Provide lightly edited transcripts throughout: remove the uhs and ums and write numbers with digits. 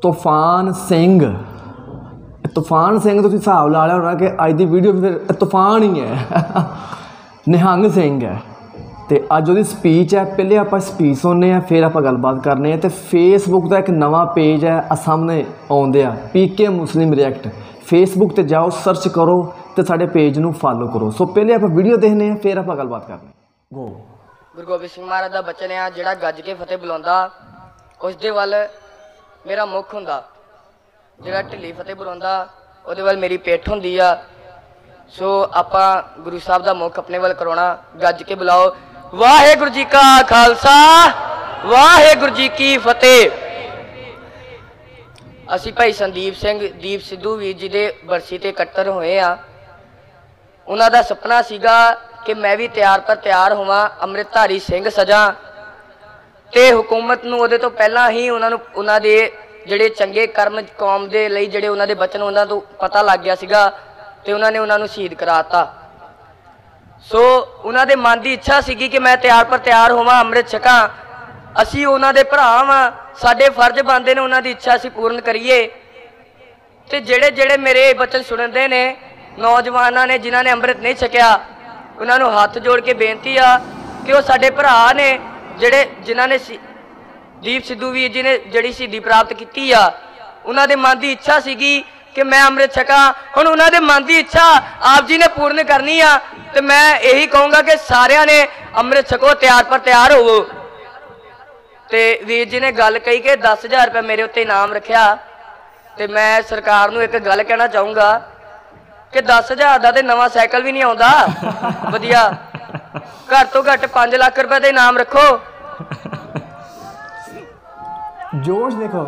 तूफान सिंह तुसीं हिसाब ला लिया होना कि अज की वीडियो फिर तूफान ही है निहंग सिंह है। तो अज वो स्पीच है, पहले आप स्पीच सुनने हैं फिर आप गलबात करने हैं। तो फेसबुक का एक नवा पेज है सामने आउंदे आ PK मुस्लिम रिएक्ट, फेसबुक पर जाओ सर्च करो तो साढ़े पेज नूं फॉलो करो। सो पहले आप वीडियो देखने हैं फिर आप गलबात करने। गो गुरु गोबिंद सिंह महाराज का बचन है जिहड़ा गज के फतेह बुलांदा उस दे वल मेरा मुख हुंदा, जिहड़ा ढिली फतेह बुलांदा उहदे वल मेरी पिठ हुंदी आ। सो आपां गुरु साहब का मुख अपने वल करवाउणा, गज के बुलाओ वाहेगुरु जी का खालसा वाहेगुरु जी की फतेह। असी भाई संदीप सिंह दीप सिद्धू वीर जी के बरसी ते इकट्ठर होए आ। उन्हां दा सपना सीगा कि मैं भी तैयार पर तैयार होवां, अमृतधारी सिंह सजा ते हुकूमत नूं उहदे तो पहलां ही उन्हां दे जिहड़े चंगे कर्म कौम दे लई जिहड़े उन्हां दे बचन उन्हां तों पता लग गया सीगा ते उन्हां ने उन्हां नूं शहीद कराता। सो उन्हां दे मन की इच्छा सीगी कि मैं तैयार पर तैयार होवां, अमृत छकां। असी उन्हां दे भरा वां, साडे फर्ज बनदे ने उन्हां दी इच्छा असी पूर्ण करिए। ते जिहड़े जिहड़े मेरे बचन सुणदे ने नौजवानां ने जिन्हां ने अमृत नहीं छकिया उन्हां नूं हत्थ जोड़ के बेनती आ कि वो साडे भरा ने जिहड़े जिन्हां ने दीप सिद्धू वीर जी ने जिहड़ी शहीदी प्राप्त की आ, उन्हां दे मन की इच्छा सीगी कि मैं अमृत छकां। हुण उन्हां दे मन की इच्छा आप जी ने पूर्ण करनी आ ते मैं यही कहूँगा कि सारियां ने अमृत छको, तैयार पर तैयार होवो। ते वीर जी ने गल कही कि 10,000 रुपये मेरे उत्ते इनाम रखा। तो मैं सरकार नूं एक गल कहना चाहूँगा कि 10,000 का तो नवा साइकिल भी नहीं आता वधिया, घट तो घट 5 लाख रुपए का इनाम रखो। जोश देखो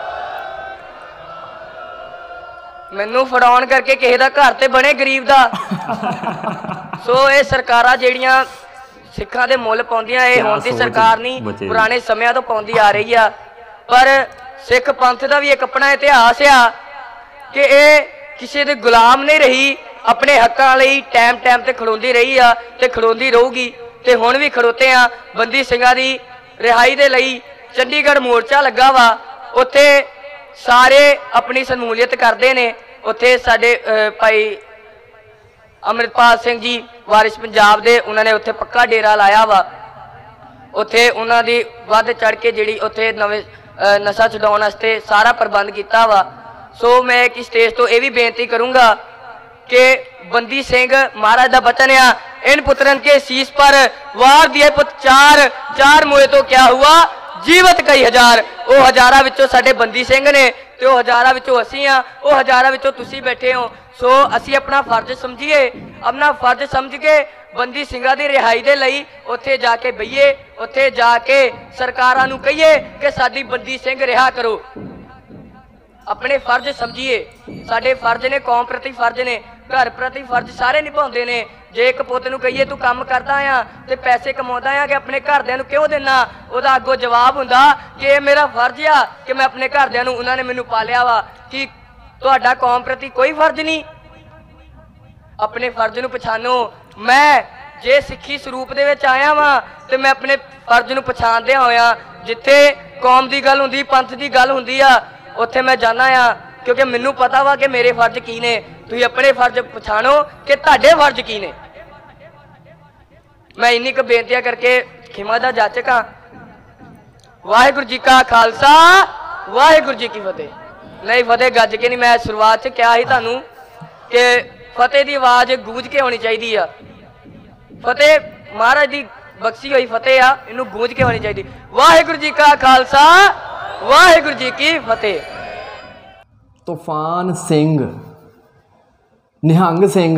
मैनू फड़ाउण करके किसी का घर तो बने गरीब का। सो ये सरकारां जिहड़ियां सिखां दे मुल पाउंदियां, ये हुण दी सरकार नहीं पुराने समयां तो पाउंदी आ रही आ। पर सिख पंथ का भी एक अपना इतिहास आ कि ये किसी दे गुलाम नहीं रही, अपने हक्कां लई टाइम टाइम ते खड़ोंदी रही आ ते खड़ोंदी रहूगी। ते हुण भी खड़ोते आ। बंदी ਸਿੰਘਾਂ दी रिहाई दे लई चंडीगढ़ मोर्चा लगा वा, उत्थे सारे अपनी शमूलियत करते हैं। उत्थे साडे भाई अमृतपाल सिंह जी वारिस पंजाब दे उन्होंने उत्थे पक्का डेरा लाया वा। उत्थे उन्हां दी वध चढ़ के जिहड़ी उत्थे नवे नशा छुड़ाउण वास्ते सारा प्रबंध किया वा। सो मैं एक स्टेज तो यह भी बेनती करूँगा कि बंदी सिंह महाराज का बचन आ, इन पुत्रन के शीश पर वार दिए पुत चार, चार मुए तो क्या हुआ जीवत कई हजार। वो हजारां विचों साडे बंदी सिंह ने ते वो हजारां विचों असीं आ, वो हजारां विचों तुसीं बैठे हो। सो असी अपना फर्ज समझिए, अपना फर्ज समझ के बंदी ਸਿੰਘਾਂ ਦੀ रिहाई दे लई उत्थे जाके बहिए, उत्थे जाके सरकारां नूं कहिए कि साडी बंदी सिंह रिहा करो। अपने फर्ज समझिए, साडे फर्ज ने, कौम प्रति फर्ज ने, घर प्रति फर्ज सारे निभाउंदे ने। जे एक पुत नूं कहिए तू काम करदा आ ते पैसे कमाउंदा आ कि अपने घरदिआं नूं क्यों देना, उहदा अगों जवाब हुंदा कि ये मेरा फर्ज आ कि मैं अपने घरदिआं नूं, उन्हां ने मैनूं पालिया वा, कि तुहाडा कौम प्रति कोई फर्ज नहीं। अपने फर्ज नूं पछाणो। मैं जे सिੱਖੀ ਸਰੂਪ ਦੇ ਵਿੱਚ आया वा तो मैं अपने फर्ज नूं पछाणदे होया जिथे कौम की गल हुंदी, पंथ की गल हुंदी आ, उत्थे मैं जाना आ, क्योंकि मैनूं पता वा कि मेरे फर्ज की ने। तुसीं अपने फर्ज पछाणो कि तुहाडे फर्ज की ने। मैं इन्नी क बेनतियां करके खिमा दा जाचक हाँ। वाहिगुरू जी का खालसा वाहिगुरू जी की फतेह। नहीं फतेह गज के नहीं, मैं शुरुआत से क्या ही तुहानूं कि फतेह की आवाज़ गूंज के होनी चाहिए आ। फतेह महाराज की बख्शी हुई फतेह आ, इनू गूंज के होनी चाहिए। वाहिगुरू जी का खालसा वाहिगुरू जी की फतेह। तूफान सिंह निहंग सिंह,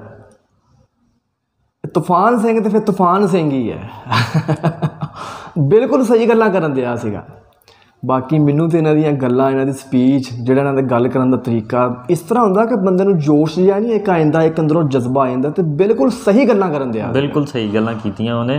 तूफान सिंह तो फिर तूफान सिंह ही है। बिल्कुल सही गल्लां करन दिया सीगा। बाकी मैनू तो इन्हां दियां गल्लां, इन्हां दी स्पीच, जिहड़ा इन्हां दा गल करन दा तरीका इस तरह हुंदा कि बंदे नूं जोश जिहा नहीं एक आइंदा, एक अंदरों जज्बा आ जांदा ते बिल्कुल सही गल्लां करन दिया। बिल्कुल सही गल्लां कीतियां उहने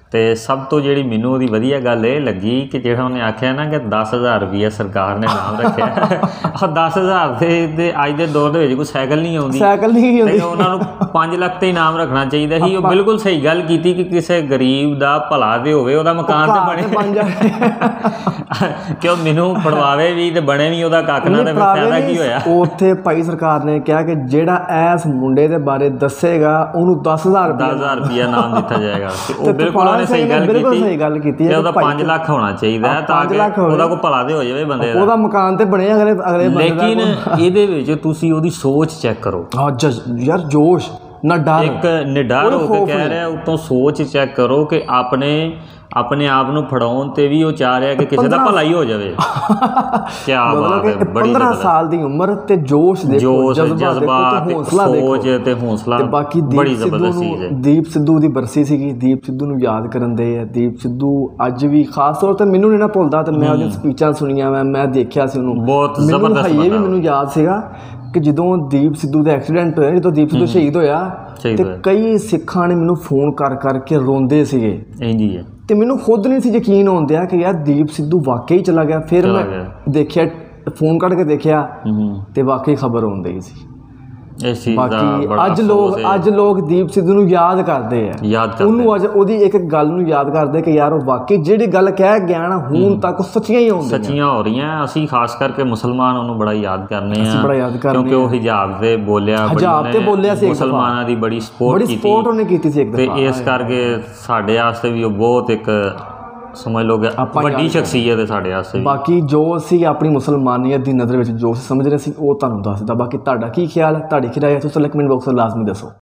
ਤੇ ਸਭ ਤੋਂ ਜਿਹੜੀ ਮੈਨੂੰ ਉਹਦੀ ਵਧੀਆ ਗੱਲ ਇਹ ਲੱਗੀ ਕਿ ਜਿਹੜਾ ਉਹਨੇ ਆਖਿਆ ਨਾ ਕਿ 10,000 ਰੁਪਈਆ ਸਰਕਾਰ ਨੇ ਨਾਮ ਰੱਖਿਆ। ਉਹ 10,000 ਦੇ ਅੱਜ ਦੇ ਦੌਰ ਦੇ ਵਿੱਚ ਕੋਈ ਸਾਈਕਲ ਨਹੀਂ ਆਉਂਦੀ, ਤੇ ਉਹਨਾਂ ਨੂੰ 5 ਲੱਖ ਤੇ ਇਨਾਮ ਰੱਖਣਾ ਚਾਹੀਦਾ ਸੀ। ਉਹ ਬਿਲਕੁਲ ਸਹੀ ਗੱਲ ਕੀਤੀ ਕਿ ਕਿਸੇ ਗਰੀਬ ਦਾ ਭਲਾ ਤੇ ਹੋਵੇ, ਉਹਦਾ ਮਕਾਨ ਤੇ ਬਣੇ, ਕਿ ਉਹ ਮੈਨੂੰ ਪੜਵਾਵੇ ਵੀ ਤੇ ਬਣੇ ਵੀ, ਉਹਦਾ ਕੱਖ ਨਾ, ਤੇ ਫਾਇਦਾ ਕੀ ਹੋਇਆ। ਉੱਥੇ ਭਾਈ ਸਰਕਾਰ ਨੇ ਕਿਹਾ ਕਿ ਜਿਹੜਾ ਇਸ ਮੁੰਡੇ ਦੇ ਬਾਰੇ ਦੱਸੇਗਾ ਉਹਨੂੰ 10,000 ਰੁਪਈਆ ਨਾਮ ਦਿੱਤਾ ਜਾਏਗਾ। ਉਹ ਬਿਲਕੁਲ ਸਹੀ ਗੱਲ ਕੀਤੀ, ਉਹਦਾ 5 ਲੱਖ ਹੋਣਾ ਚਾਹੀਦਾ ਤਾਂ ਕਿ ਉਹਦਾ ਕੋਈ ਭਲਾ ਤੇ ਹੋ ਜਾਵੇ ਬੰਦੇ ਦਾ, ਉਹਦਾ ਮਕਾਨ ਤੇ ਬਣੇ ਅਗਲੇ। ਲੇਕਿਨ ਇਹਦੇ ਵਿੱਚ ਤੁਸੀਂ ਉਹਦੀ ਸੋਚ ਚੈੱਕ ਕਰੋ। ਯਾਰ ਜੋਸ਼ ਨਾ ਡਰ, ਇੱਕ ਨਿਡਰ ਹੋ ਕੇ ਕਹਿ ਰਿਹਾ, ਉੱਤੋਂ ਸੋਚ ਚੈੱਕ ਕਰੋ ਕਿ ਆਪਣੇ ਆਪ ਨੂੰ ਫੜਾਉਣ ਤੇ ਵੀ ਉਹ ਚਾਹ ਰਿਹਾ ਕਿ ਕਿਸੇ ਦਾ ਭਲਾ ਹੀ ਹੋ ਜਾਵੇ। ਕੀ ਬਾਤ ਹੈ, ਬੜੀ 15 ਸਾਲ ਦੀ ਉਮਰ ਤੇ ਜੋਸ਼ ਦੇਖੋ, ਜਜ਼ਬਾ, ਸੋਚ ਤੇ ਹੌਸਲਾ, ਬਾਕੀ ਬੜੀ ਜ਼ਬਰਦਸਤ ਚੀਜ਼ ਹੈ। ਦੀਪ ਸਿੱਧੂ ਦੀ ਬਰਸੀ ਸੀਗੀ, ਦੀਪ ਸਿੱਧੂ ਨੂੰ ਯਾਦ ਕਰਨ ਦੇ ਆ। ਦੀਪ ਸਿੱਧੂ ਅੱਜ ਵੀ ਖਾਸ ਤੌਰ ਤੇ ਮੈਨੂੰ ਨਹੀਂ ਨਾ ਭੁੱਲਦਾ, ਤੇ ਮੈਂ ਉਹਦੀਆਂ ਸਪੀਚਾਂ ਸੁਣੀਆਂ, ਮੈਂ ਦੇਖਿਆ ਸੀ ਉਹਨੂੰ, ਬਹੁਤ ਜ਼ਬਰਦਸਤ। ਇਹ ਵੀ ਮੈਨੂੰ ਯਾਦ ਸੀਗਾ ਕਿ ਜਦੋਂ ਦੀਪ ਸਿੱਧੂ ਦਾ ਐਕਸੀਡੈਂਟ ਹੋਇਆ, ਜਦੋਂ ਦੀਪ ਸਿੱਧੂ ਸ਼ਹੀਦ ਹੋਇਆ, ਤੇ ਕਈ ਸਿੱਖਾਂ ਨੇ ਮੈਨੂੰ ਫੋਨ ਕਰ ਕਰਕੇ ਰੋਂਦੇ ਸੀਗੇ। ਇੰਜੀ ਹੈ, ਤੇ ਮੈਨੂੰ ਖੁਦ ਨਹੀਂ ਸੀ ਯਕੀਨ ਆਉਂਦਿਆ ਕਿ ਯਾਰ ਦੀਪ ਸਿੱਧੂ ਵਾਕਈ ਚਲਾ ਗਿਆ। ਫਿਰ ਮੈਂ ਦੇਖਿਆ, ਫੋਨ ਕੱਢ ਕੇ ਦੇਖਿਆ, ਤੇ ਵਾਕਈ ਖਬਰ ਆਉਂਦੀ ਸੀ। ਬਾਕੀ ਅੱਜ ਲੋਕ ਦੀਪ ਸਿੱਧੂ ਨੂੰ ਯਾਦ ਕਰਦੇ ਆ, ਉਹਨੂੰ ਅੱਜ ਉਹਦੀ ਇੱਕ ਗੱਲ ਨੂੰ ਯਾਦ ਕਰਦੇ ਕਿ ਯਾਰ ਉਹ ਵਾਕਈ ਜਿਹੜੀ ਗੱਲ ਕਹਿ ਗਿਆ ਨਾ ਹੁਣ ਤੱਕ ਸੱਚੀਆਂ ਹੀ ਆਉਂਦੀਆਂ, ਸੱਚੀਆਂ ਹੋ ਰਹੀਆਂ। ਅਸੀਂ ਖਾਸ ਕਰਕੇ ਮੁਸਲਮਾਨ ਉਹਨੂੰ ਬੜਾ ਯਾਦ ਕਰਨੇ ਆ, ਕਿਉਂਕਿ ਉਹ ਹਿਜਾਬ ਤੇ ਬੋਲਿਆ ਸੀ, ਮੁਸਲਮਾਨਾਂ ਦੀ ਬੜੀ ਸਪੋਰਟ ਉਹਨੇ ਕੀਤੀ ਸੀ, ਤੇ ਇਸ ਕਰਕੇ ਸਾਡੇ ਵਾਸਤੇ ਵੀ ਉਹ ਬਹੁਤ ਇੱਕ ਸਮਝ ਲਓ ਕਿ ਵੱਡੀ ਸ਼ਖਸੀਅਤ ਹੈ ਸਾਡੇ ਵਾਸਤੇ। ਬਾਕੀ ਜੋ ਅਸੀਂ ਆਪਣੀ ਮੁਸਲਮਾਨੀਅਤ ਦੀ ਨਜ਼ਰ ਵਿੱਚ ਜੋ ਸਮਝ ਰਹੇ ਸੀ ਉਹ ਤੁਹਾਨੂੰ ਦੱਸ ਦਿੱਤਾ। ਬਾਕੀ ਤੁਹਾਡਾ ਕੀ ਖਿਆਲ ਹੈ, ਤੁਹਾਡੀ ਕੀ ਰਾਏ ਹੈ, ਤੁਸੀਂ ਕਮੈਂਟ ਬਾਕਸ ਵਿੱਚ ਲਾਜ਼ਮੀ ਦੱਸੋ।